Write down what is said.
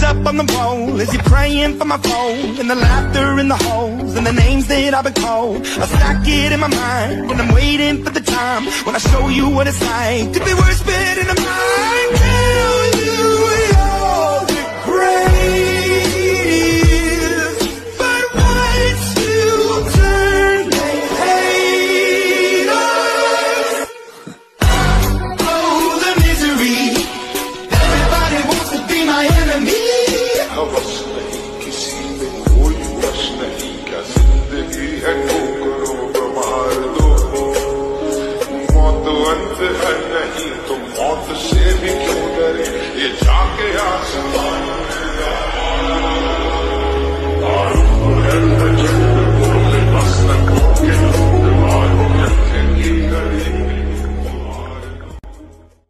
up on the wall? Is he praying for my phone? And the laughter in the halls, and the names that I've been called. I stack it in my mind, and I'm waiting for the time when I show you what it's like to be worse fit in the mind.